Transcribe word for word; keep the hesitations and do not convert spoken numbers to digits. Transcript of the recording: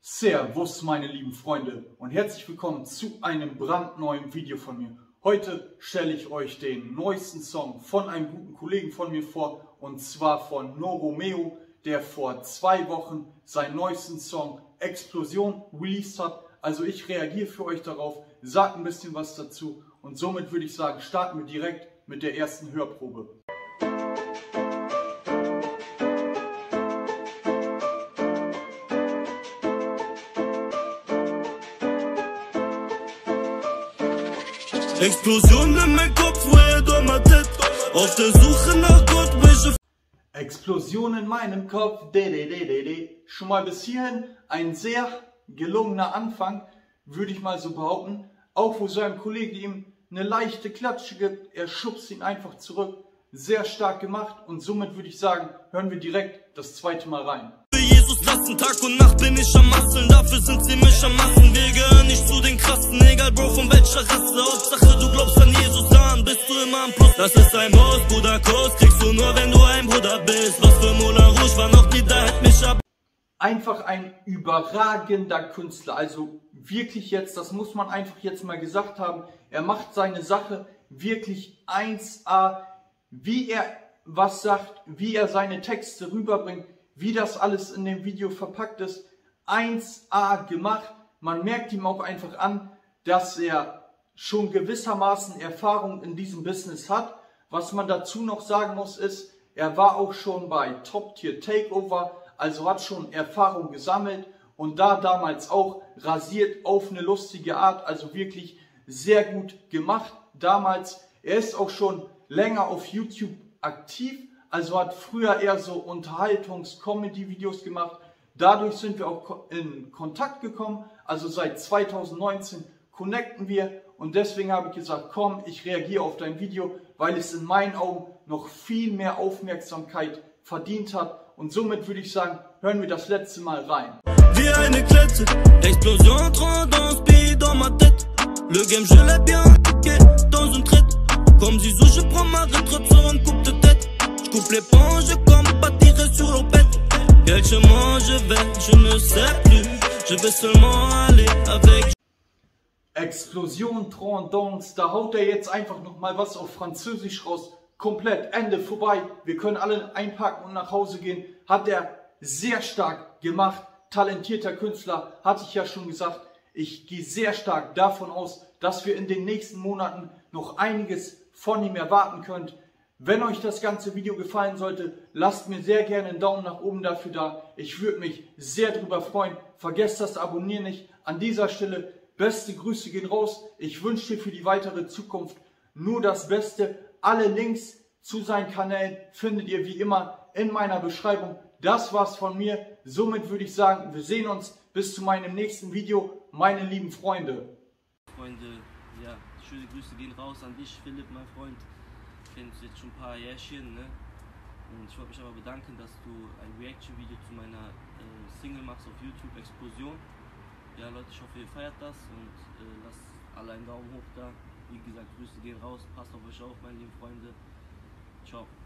Servus meine lieben Freunde und herzlich willkommen zu einem brandneuen Video von mir. Heute stelle ich euch den neuesten Song von einem guten Kollegen von mir vor, und zwar von No Romeo, der vor zwei Wochen seinen neuesten Song Explosion released hat. Also ich reagiere für euch darauf, sage ein bisschen was dazu und somit würde ich sagen, starten wir direkt mit der ersten Hörprobe. Explosion in meinem Kopf, woher du mal tät. Auf der Suche nach Gott, welche Explosion in meinem Kopf, de, de, de, de, de. Schon mal bis hierhin ein sehr gelungener Anfang, würde ich mal so behaupten. Auch wo seinem Kollege ihm eine leichte Klatsche gibt, er schubst ihn einfach zurück. Sehr stark gemacht und somit würde ich sagen, hören wir direkt das zweite Mal rein. Jesus lassen, Tag und Nacht bin ich am Masseln, dafür sind sie mich am Massen. Wir gehören nicht zu den Krassen, egal Bro von welcher Rasse. Hauptsache du glaubst an Jesus, dann bist du immer am Plus. Das ist ein Muss, Bruder, Kuss kriegst du nur, wenn du ein Bruder bist. Was für Moulin Rouge war noch die, da hält mich ab. Einfach ein überragender Künstler, also wirklich jetzt, das muss man einfach jetzt mal gesagt haben, er macht seine Sache wirklich eins A, wie er was sagt, wie er seine Texte rüberbringt, wie das alles in dem Video verpackt ist, eins A gemacht. Man merkt ihm auch einfach an, dass er schon gewissermaßen Erfahrung in diesem Business hat. Was man dazu noch sagen muss ist, er war auch schon bei Top Tier Takeover, also hat schon Erfahrung gesammelt und da damals auch rasiert auf eine lustige Art, also wirklich sehr gut gemacht damals. Er ist auch schon länger auf YouTube aktiv, also hat früher eher so Unterhaltungs-Comedy-Videos gemacht. Dadurch sind wir auch in Kontakt gekommen, also seit zweitausendneunzehn connecten wir und deswegen habe ich gesagt, komm, ich reagiere auf dein Video, weil es in meinen Augen noch viel mehr Aufmerksamkeit verdient hat. Und somit würde ich sagen, hören wir das letzte Mal rein. Wie eine Klette, Explosion, trop dans speed dans ma tête. Le game je l'ai bien, ok, dans une traite. Comme Zizou, je prends ma retraite sur une coupe de tête. Je coupe les ponts, je comme pas tirer sur l'opette. Quel chemin je vais, je ne sais plus. Je vais seulement aller avec. Explosion, Trondance, da haut er jetzt einfach nochmal was auf Französisch raus. Komplett, Ende, vorbei. Wir können alle einpacken und nach Hause gehen. Hat er sehr stark gemacht. Talentierter Künstler, hatte ich ja schon gesagt. Ich gehe sehr stark davon aus, dass wir in den nächsten Monaten noch einiges von ihm erwarten könnt. Wenn euch das ganze Video gefallen sollte, lasst mir sehr gerne einen Daumen nach oben dafür da. Ich würde mich sehr darüber freuen. Vergesst das Abonnieren nicht. An dieser Stelle beste Grüße gehen raus. Ich wünsche dir für die weitere Zukunft nur das Beste. Alle Links zu seinen Kanälen findet ihr wie immer in meiner Beschreibung. Das war's von mir. Somit würde ich sagen, wir sehen uns bis zu meinem nächsten Video, meine lieben Freunde. Freunde, ja, schöne Grüße gehen raus an dich, Philipp, mein Freund. Kennst du jetzt schon ein paar Jährchen, ne? Und ich wollte mich aber bedanken, dass du ein Reaction-Video zu meiner äh, Single machst auf YouTube, Explosion. Ja Leute, ich hoffe ihr feiert das und äh, lasst alle einen Daumen hoch da. Wie gesagt, Grüße gehen raus, passt auf euch auf, meine lieben Freunde. Ciao.